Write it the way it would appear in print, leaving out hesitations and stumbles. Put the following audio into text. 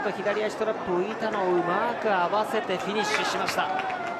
と左足トラップ浮いたのをうまく合わせてフィニッシュしました。